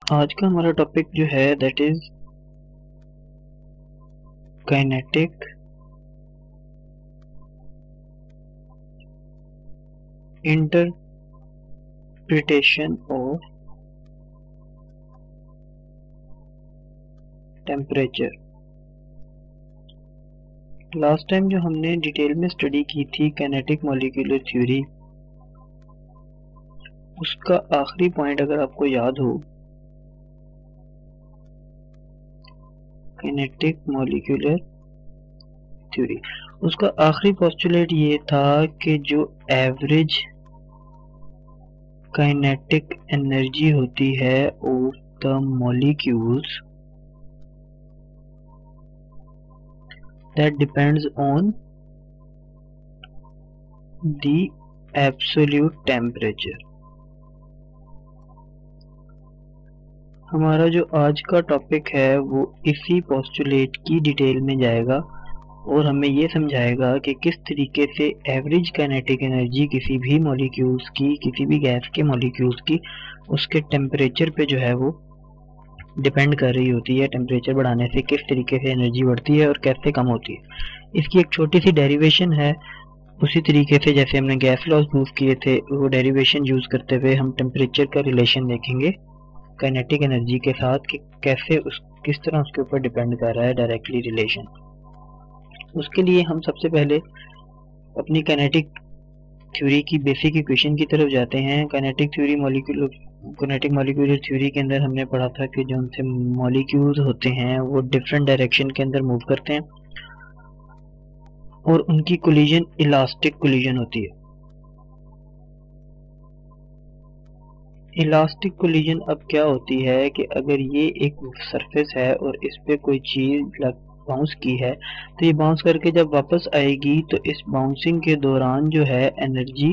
आज का हमारा टॉपिक जो है that is kinetic interpretation of temperature. Last time जो हमने डिटेल में स्टडी की थी काइनेटिक मॉलिक्यूलर थ्योरी, उसका आखिरी पॉइंट अगर आपको याद हो, काइनेटिक मॉलिक्यूलर थ्योरी, उसका आखिरी पोस्टुलेट ये था कि जो एवरेज काइनेटिक एनर्जी होती है of the molecules that depends on the absolute temperature. हमारा जो आज का टॉपिक है वो इसी पोस्टुलेट की डिटेल में जाएगा और हमें ये समझाएगा कि किस तरीके से एवरेज काइनेटिक एनर्जी किसी भी मॉलिक्यूल्स की, किसी भी गैस के मॉलिक्यूल्स की, उसके टेम्परेचर पे जो है वो डिपेंड कर रही होती है। टेम्परेचर बढ़ाने से किस तरीके से एनर्जी बढ़ती है और कैसे कम होती है। इसकी एक छोटी सी डेरिवेशन है। उसी तरीके से जैसे हमने गैस लॉज प्रूव किए थे, वो डेरिवेशन यूज करते हुए हम टेम्परेचर का रिलेशन देखेंगे काइनेटिक एनर्जी के साथ कि कैसे किस तरह उसके ऊपर डिपेंड कर रहा है डायरेक्टली रिलेशन। उसके लिए हम सबसे पहले अपनी काइनेटिक थ्योरी की बेसिक इक्वेशन की तरफ जाते हैं। काइनेटिक मॉलिक्यूलर थ्योरी के अंदर हमने पढ़ा था कि जो उनसे मॉलिक्यूल्स होते हैं वो डिफरेंट डायरेक्शन के अंदर मूव करते हैं और उनकी कोलिजन इलास्टिक कोलिजन होती है। इलास्टिक कोलिजन अब क्या होती है कि अगर ये एक सरफेस है और इस पे कोई चीज बाउंस की है, तो ये बाउंस करके जब वापस आएगी तो इस बाउंसिंग के दौरान जो है एनर्जी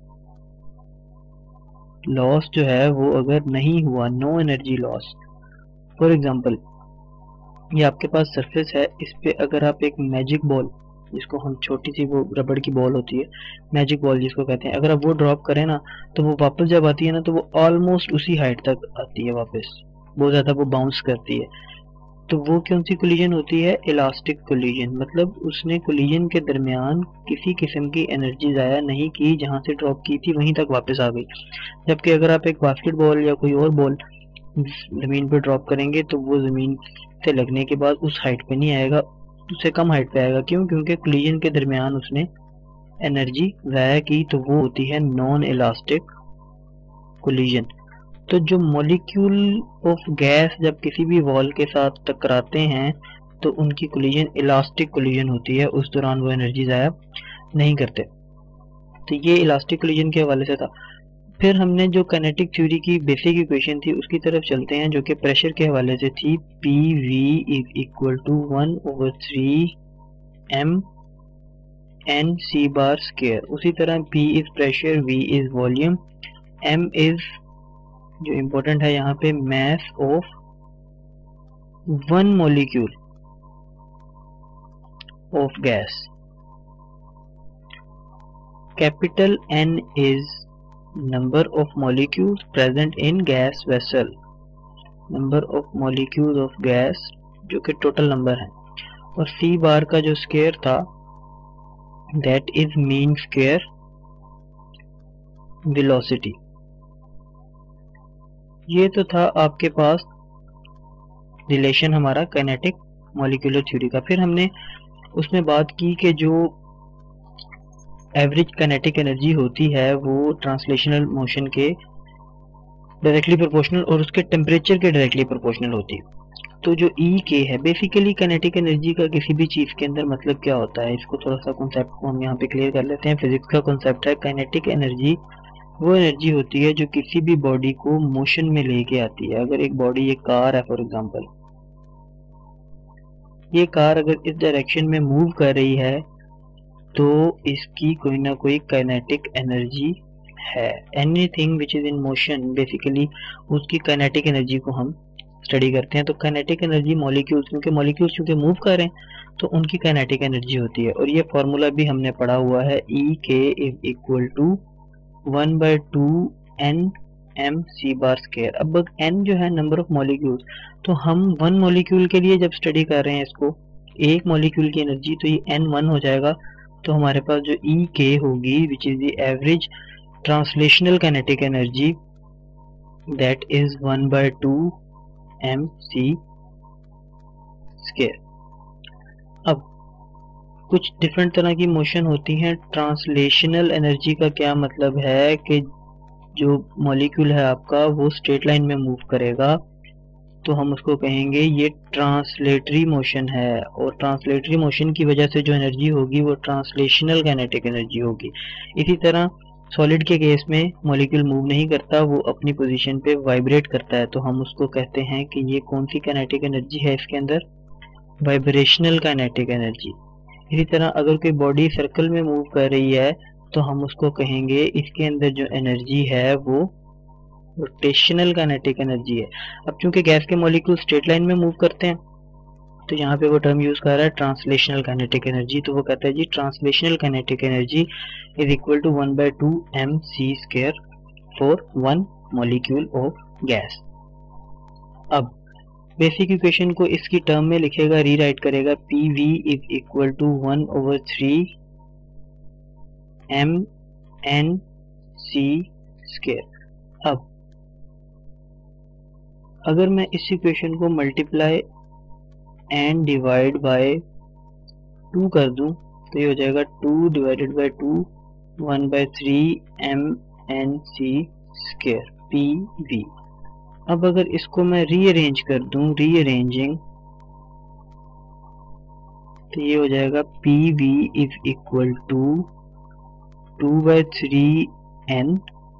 लॉस जो है वो अगर नहीं हुआ, no energy loss. For example, ये आपके पास सरफेस है, इस पे अगर आप एक मैजिक बॉल, जिसको हम छोटी सी वो रबड़ की बॉल होती है, मैजिक बॉल जिसको कहते हैं, अगर आप वो ड्रॉप करें ना तो वो वापस जब आती है ना तो वो ऑलमोस्ट उसी हाइट तक आती है वापस, बहुत ज़्यादा वो बाउंस करती है। तो वो कौन सी कोलिजन होती है? Elastic collision. मतलब उसने कोलिजन के दरमियान किसी किस्म की एनर्जी ज़ाया नहीं की, जहाँ से ड्रॉप की थी वहीं तक वापस आ गई। जबकि अगर आप एक बास्केट बॉल या कोई और बॉल ज़मीन पर ड्रॉप करेंगे तो वो ज़मीन से लगने के बाद उस हाइट पे नहीं आएगा, उससे कम हाइट पे आएगा। क्यों? क्योंकि कोलिजन के दरमियान उसने एनर्जी ज़ाया की, तो वो होती है नॉन इलास्टिक कोलिजन। तो जो मॉलिक्यूल ऑफ गैस जब किसी भी वॉल के साथ टकराते हैं तो उनकी कोलिजन इलास्टिक कोलिजन होती है, उस दौरान वो एनर्जी ज़ाया नहीं करते। तो ये इलास्टिक कोलिजन के हवाले से था। फिर हमने जो काइनेटिक थ्योरी की बेसिक इक्वेशन थी उसकी तरफ चलते हैं, जो कि प्रेशर के हवाले से थी। PV is equal to 1/3 mNc bar square. उसी तरह P is pressure, V is volume, M is, जो इम्पोर्टेंट है यहाँ पे, mass of one molecule of gas. Capital N is number of molecules present in gas vessel, number of molecules of gas जो कि total number है। और C बार का जो स्क्वायर था that is mean square velocity. ये तो था आपके पास रिलेशन हमारा काइनेटिक मॉलिक्यूलर थ्योरी का। फिर हमने उसमें बात की कि जो एवरेज काइनेटिक एनर्जी होती है वो ट्रांसलेशनल मोशन के डायरेक्टली प्रोपोर्शनल और उसके टेम्परेचर के डायरेक्टली प्रोपोर्शनल होती है। तो जो EK है, बेसिकली काइनेटिक एनर्जी का किसी भी चीज़ के अंदर मतलब क्या होता है, इसको थोड़ा सा कॉन्सेप्ट को हम यहाँ पे क्लियर कर लेते हैं। फिजिक्स का कॉन्सेप्ट है, काइनेटिक एनर्जी वो एनर्जी होती है जो किसी भी बॉडी को मोशन में लेके आती है। अगर एक बॉडी, एक कार है फॉर एग्जांपल, ये कार अगर इस डायरेक्शन में मूव कर रही है तो इसकी कोई ना कोई काइनेटिक एनर्जी है। Anything which is in motion, basically उसकी काइनेटिक एनर्जी को हम स्टडी करते हैं। तो काइनेटिक एनर्जी मॉलिक्यूल्स, क्योंकि मॉलिक्यूल्स चूंकि मूव कर रहे हैं तो उनकी काइनेटिक एनर्जी होती है। और ये फॉर्मूला भी हमने पढ़ा हुआ है, EK is equal to 1/2 N mc bar square. अब n जो है नंबर ऑफ मॉलिक्यूल्स, तो हम वन मॉलिक्यूल के लिए जब स्टडी कर रहे हैं इसको, एक मॉलिक्यूल की एनर्जी, तो ये n1 हो जाएगा। तो हमारे पास जो ek होगी which is the average translational kinetic energy, that is 1/2 mc square. अब कुछ डिफरेंट तरह की मोशन होती हैं। ट्रांसलेशनल एनर्जी का क्या मतलब है कि जो मॉलिक्यूल है आपका वो स्ट्रेट लाइन में मूव करेगा, तो हम उसको कहेंगे ये ट्रांसलेटरी मोशन है, और ट्रांसलेटरी मोशन की वजह से जो एनर्जी होगी वो ट्रांसलेशनल काइनेटिक एनर्जी होगी। इसी तरह सॉलिड के केस में मॉलिक्यूल मूव नहीं करता, वो अपनी पोजीशन पे वाइब्रेट करता है, तो हम उसको कहते हैं कि ये कौन सी काइनेटिक एनर्जी है इसके अंदर, वाइब्रेशनल काइनेटिक एनर्जी। इसी तरह अगर कोई बॉडी सर्कल में मूव कर रही है तो हम उसको कहेंगे इसके अंदर जो एनर्जी है वो रोटेशनल काइनेटिक एनर्जी है। अब चूंकि गैस के मॉलिक्यूल स्ट्रेट लाइन में मूव करते हैं तो यहाँ पे वो टर्म यूज कर रहा है ट्रांसलेशनल काइनेटिक एनर्जी, तो वो कहता है जी translational kinetic energy is equal to 1/2 mc square for one molecule of gas. अब बेसिक इक्वेशन को इसकी टर्म में लिखेगा, रीराइट करेगा, PV is equal to 1/3 mnc square. अब अगर मैं इस इक्वेशन को मल्टीप्लाई एंड डिवाइड बाय 2 कर दूं तो ये हो जाएगा 2 divided by 2 1/3 mnc square PV। अब अगर इसको मैं रीअरेंज कर दूं, रीअरेंजिंग, तो ये हो जाएगा PV is equal to 2/3 n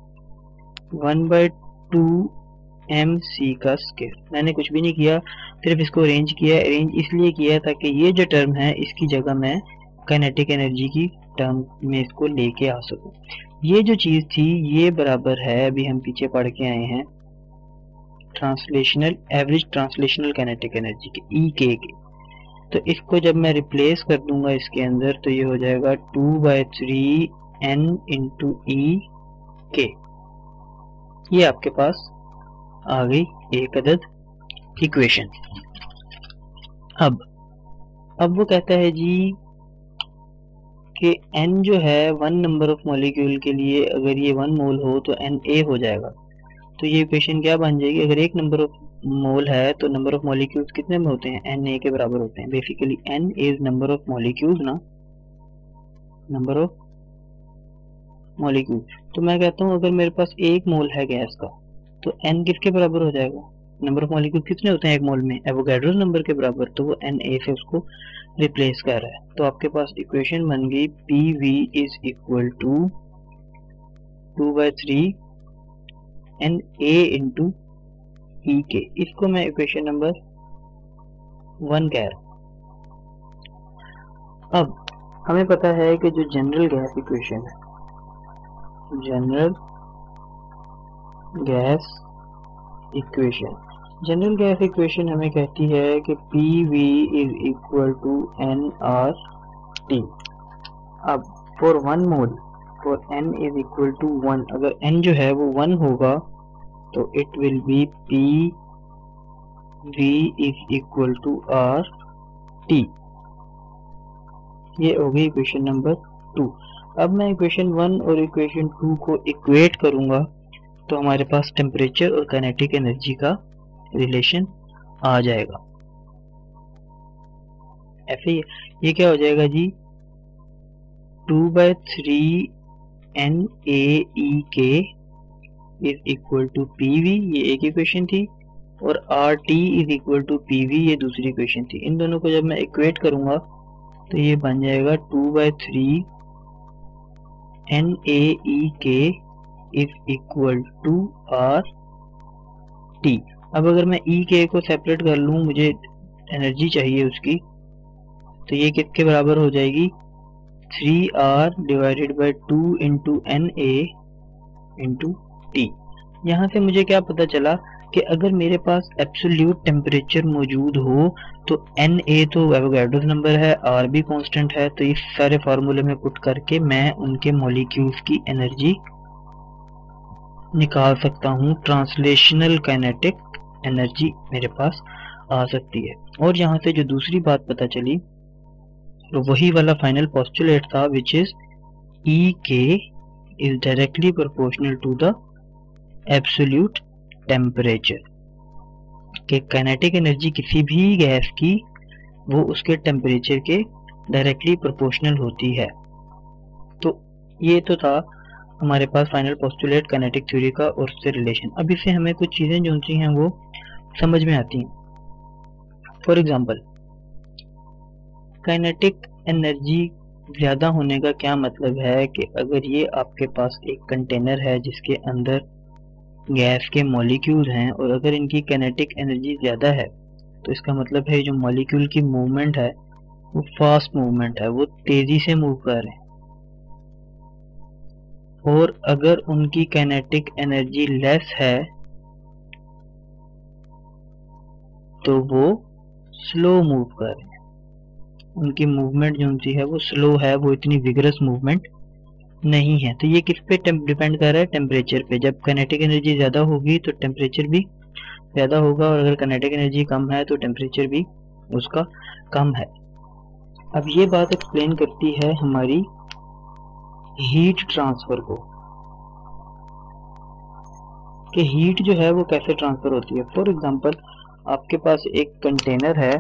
1/2 mc का स्क्वायर। मैंने कुछ भी नहीं किया, सिर्फ इसको अरेंज किया। अरेंज इसलिए किया ताकि ये जो टर्म है इसकी जगह मैं काइनेटिक एनर्जी की टर्म में इसको लेके आ सकूं। ये जो चीज थी ये बराबर है, अभी हम पीछे पढ़ के आए हैं, translational average translational kinetic energy के EK के। तो इसको जब मैं रिप्लेस कर दूंगा इसके अंदर तो ये हो जाएगा 2/3 n इंटू EK। ये आपके पास आ गई एक अदद इक्वेशन। अब वो कहता है जी कि n जो है वन नंबर ऑफ मॉलिक्यूल के लिए अगर ये 1 मोल हो तो Na हो जाएगा। तो ये इक्वेशन क्या बन जाएगी, अगर एक नंबर ऑफ मोल है तो नंबर ऑफ मॉलिक्यूल्स कितने में होते हैं, Na के बराबर होते हैं। Basically n is number of molecules ना, नंबर ऑफ मॉलिक्यूल। तो मैं कहता हूँ अगर मेरे पास 1 मोल है गैस का तो n किसके बराबर हो जाएगा, नंबर ऑफ मॉलिक्यूल कितने होते हैं 1 मोल में, एवोगाड्रोस नंबर के बराबर, तो वो Na से उसको रिप्लेस कर रहा है। तो आपके पास इक्वेशन बन गई PV is equal to 2/3 Na into EK। इसको मैं इक्वेशन नंबर 1 कह रहा हूं। अब हमें पता है कि जो जनरल गैस इक्वेशन है, जनरल गैस इक्वेशन हमें कहती है कि PV is equal to nRT। अब for 1 mole, for n is equal to 1, अगर n जो है वो 1 होगा तो it will be PV is equal to RT। ये हो गई इक्वेशन नंबर 2। अब मैं इक्वेशन 1 और इक्वेशन 2 को इक्वेट करूंगा तो हमारे पास टेम्परेचर और काइनेटिक एनर्जी का रिलेशन आ जाएगा। ऐसे ये क्या हो जाएगा जी, 2/3 NaEK is equal to PV, ये एक इक्वेशन थी, और RT is equal to PV, ये दूसरी इक्वेशन थी। इन दोनों को जब मैं इक्वेट करूंगा तो ये बन जाएगा 2/3 NaEK is equal to RT। अब अगर मैं EK को सेपरेट कर लूं, मुझे एनर्जी चाहिए उसकी, तो ये किसके बराबर हो जाएगी, 3R divided by 2 into Na into T। यहाँ से मुझे क्या पता चला कि अगर मेरे पास एब्सोल्यूट टेम्परेचर मौजूद हो तो Na तो एवोगाड्रोस नंबर है, R भी कांस्टेंट है, तो इस सारे फार्मूले में पुट करके मैं उनके मॉलिक्यूल्स की एनर्जी निकाल सकता हूँ, ट्रांसलेशनल काइनेटिक एनर्जी मेरे पास आ सकती है। और यहाँ से जो दूसरी बात पता चली तो वही वाला फाइनल पोस्टुलेट था, विच is E K is directly proportional to the absolute temperature. कि काइनेटिक एनर्जी किसी भी गैस की वो उसके टेम्परेचर के डायरेक्टली प्रोपोर्शनल होती है। तो ये तो था हमारे पास फाइनल पोस्टुलेट काइनेटिक थ्योरी का और उससे रिलेशन। अब इससे हमें कुछ चीज़ें जो सी हैं वो समझ में आती हैं। फॉर एग्जांपल, काइनेटिक एनर्जी ज़्यादा होने का क्या मतलब है कि अगर ये आपके पास एक कंटेनर है जिसके अंदर गैस के मॉलिक्यूल हैं और अगर इनकी काइनेटिक एनर्जी ज़्यादा है तो इसका मतलब है जो मॉलिक्यूल की मूवमेंट है वो फास्ट मूवमेंट है, वो तेज़ी से मूव कर रहे हैं। और अगर उनकी काइनेटिक एनर्जी लेस है तो वो स्लो मूव कर रहे हैं, उनकी मूवमेंट जो उनकी है वो स्लो है, वो इतनी विगरस मूवमेंट नहीं है। तो ये किस पे डिपेंड कर रहा है? टेम्परेचर पे। जब काइनेटिक एनर्जी ज़्यादा होगी तो टेम्परेचर भी ज़्यादा होगा, और अगर काइनेटिक एनर्जी कम है तो टेम्परेचर भी उसका कम है। अब ये बात एक्सप्लेन करती है हमारी हीट ट्रांसफर को, कि हीट जो है वो कैसे ट्रांसफर होती है। फॉर एग्जांपल, आपके पास एक कंटेनर है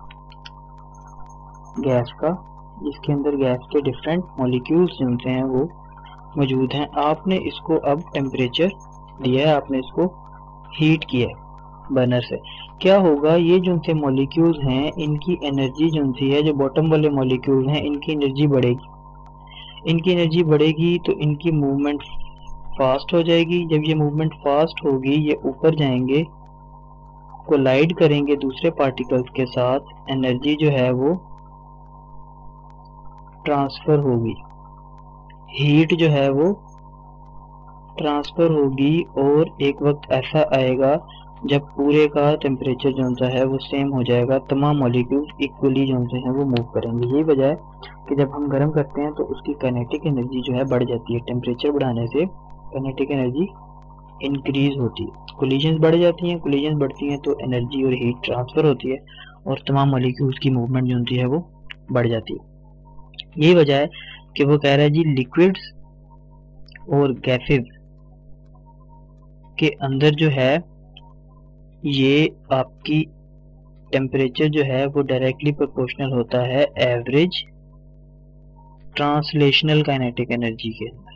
गैस का जिसके अंदर गैस के डिफरेंट मॉलिक्यूल्स जो होते हैं वो मौजूद हैं। आपने इसको अब टेम्परेचर दिया है, आपने इसको हीट किया है बर्नर से। क्या होगा, ये जो से मॉलिक्यूल्स हैं इनकी एनर्जी जो है, जो बॉटम वाले मॉलिक्यूल हैं इनकी एनर्जी बढ़ेगी। इनकी एनर्जी बढ़ेगी तो इनकी मूवमेंट फास्ट हो जाएगी। जब ये मूवमेंट फास्ट होगी ये ऊपर जाएंगे, कोलाइड करेंगे दूसरे पार्टिकल्स के साथ, एनर्जी जो है वो ट्रांसफर होगी, हीट जो है वो ट्रांसफर होगी। और एक वक्त ऐसा आएगा जब पूरे का टेम्परेचर जो है वो सेम हो जाएगा, तमाम मॉलिक्यूल्स इक्वली जो है वो मूव करेंगे। यही वजह है कि जब हम गर्म करते हैं तो उसकी काइनेटिक एनर्जी जो है बढ़ जाती है। टेम्परेचर बढ़ाने से काइनेटिक एनर्जी इंक्रीज होती है, कोलिजन्स बढ़ जाती हैं, कोलिजन्स बढ़ती हैं तो एनर्जी और हीट ट्रांसफर होती है और तमाम मॉलिक्यूल्स की मूवमेंट जो होती है वो बढ़ जाती है। यही वजह है कि वो कह रहा है जी लिक्विड्स और गैसेस के अंदर जो है ये आपकी टेम्परेचर जो है वो डायरेक्टली प्रोपोर्शनल होता है एवरेज ट्रांसलेशनल काइनेटिक एनर्जी के अंदर।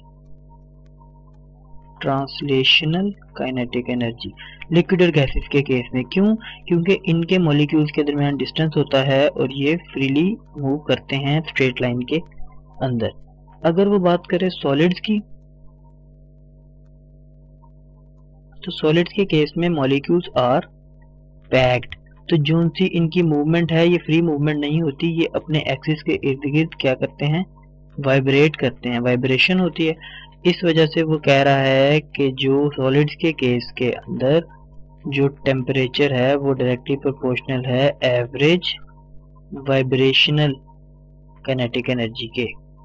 ट्रांसलेशनल काइनेटिक एनर्जी लिक्विड और गैसेस के केस में क्यों? क्योंकि इनके मॉलिक्यूल्स के दरमियान डिस्टेंस होता है और ये फ्रीली मूव करते हैं स्ट्रेट लाइन के अंदर। अगर वो बात करें सॉलिड्स की, तो सॉलिड्स के केस में मॉलिक्यूल्स आर पैक्ड, तो जो सी इनकी मूवमेंट है ये फ्री मूवमेंट नहीं होती, ये अपने एक्सिस के इर्द गिर्द क्या करते हैं? वाइब्रेट करते हैं, वाइब्रेशन होती है। इस वजह से वो कह रहा है कि जो सॉलिड्स के केस के अंदर जो टेम्परेचर है वो डायरेक्टली प्रोपोर्शनल है एवरेज वाइब्रेशनल काइनेटिक एनर्जी के।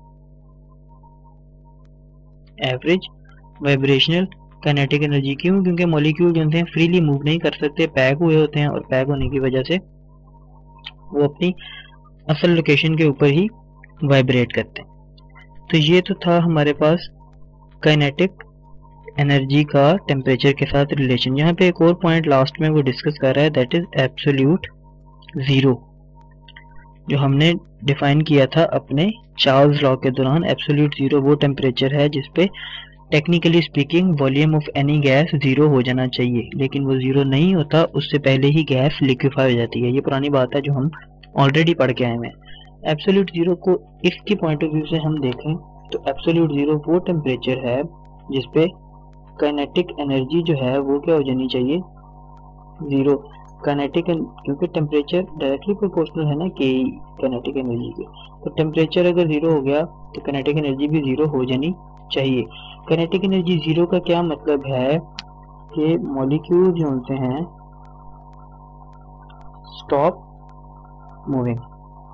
एवरेज वाइब्रेशनल काइनेटिक एनर्जी क्यों? क्योंकि मॉलिक्यूल जो हैं फ्रीली मूव नहीं कर सकते, पैक हुए होते हैं, और पैक होने की वजह से वो अपनी असल लोकेशन के ऊपर ही वाइब्रेट करते हैं। तो ये तो था हमारे पास काइनेटिक एनर्जी का टेम्परेचर के साथ रिलेशन। यहाँ पे एक और पॉइंट लास्ट में वो डिस्कस कर रहा है, दैट इज एब्सोल्यूट ज़ीरो, जो हमने डिफाइन किया था अपने चार्ल्स लॉ के दौरान। एब्सोल्यूट ज़ीरो वो टेम्परेचर है जिसपे technically speaking volume of any gas zero हो जाना चाहिए, लेकिन वो ज़ीरो नहीं होता, उससे पहले ही गैस लिक्विफाई हो जाती है। ये पुरानी बात है जो हम ऑलरेडी पढ़ के आए हैं। एब्सोल्यूट ज़ीरो को इसकी पॉइंट ऑफ व्यू से हम देखें तो एब्सोल्यूट ज़ीरो वो टेम्परेचर है जिसपे काइनेटिक एनर्जी जो है वो क्या हो जानी चाहिए? ज़ीरो। काइनेटिक, क्योंकि टेम्परेचर डायरेक्टली प्रोपोर्शनल है ना कि काइनेटिक एनर्जी के, तो टेम्परेचर अगर ज़ीरो हो गया तो काइनेटिक एनर्जी भी ज़ीरो हो जानी चाहिए। काइनेटिक एनर्जी ज़ीरो का क्या मतलब है कि मॉलिक्यूल जो होते हैं स्टॉप मूविंग,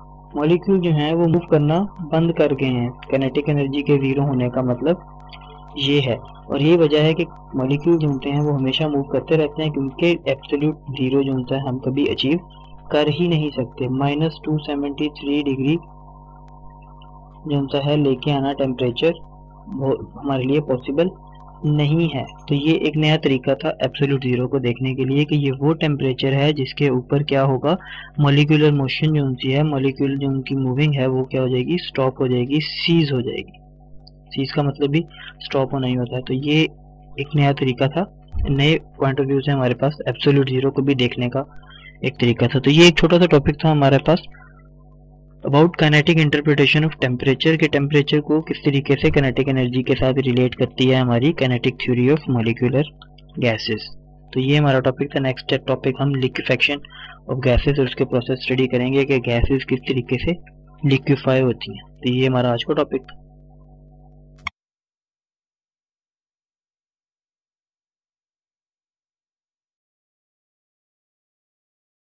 मॉलिक्यूल जो हैं वो मूव करना बंद कर गए हैं। काइनेटिक एनर्जी के ज़ीरो होने का मतलब ये है, और यही वजह है कि मॉलिक्यूल जो होते हैं वो हमेशा मूव करते रहते हैं, क्योंकि एब्सोल्यूट जीरो जो होता है हम कभी अचीव कर ही नहीं सकते। -273 डिग्री जो होता है लेके आना टेम्परेचर वो हमारे लिए पॉसिबल नहीं है। तो ये एक नया तरीका था एब्सोल्यूट जीरो को देखने के लिए कि ये वो टेम्परेचर है जिसके ऊपर क्या होगा, मॉलिक्यूलर मोशन जो उनकी है, मॉलिक्यूल जो उनकी मूविंग है वो क्या हो जाएगी, स्टॉप हो जाएगी, सीज हो जाएगी। सीज का मतलब भी स्टॉप होना ही होता है। तो ये एक नया तरीका था, नए पॉइंट ऑफ व्यू से हमारे पास एब्सोल्यूट जीरो को भी देखने का एक तरीका था। तो ये एक छोटा सा टॉपिक था हमारे पास about kinetic interpretation of temperature, के टेम्परेचर को किस तरीके से काइनेटिक एनर्जी के साथ रिलेट करती है हमारी kinetic theory of molecular gases. तो ये हमारा टॉपिक था। नेक्स्ट टॉपिक हम लिक्विफेक्शन ऑफ गैसेस और उसके प्रोसेस स्टडी करेंगे कि गैसेस किस तरीके से लिक्विफाई होती हैं। तो ये हमारा आज का टॉपिक था।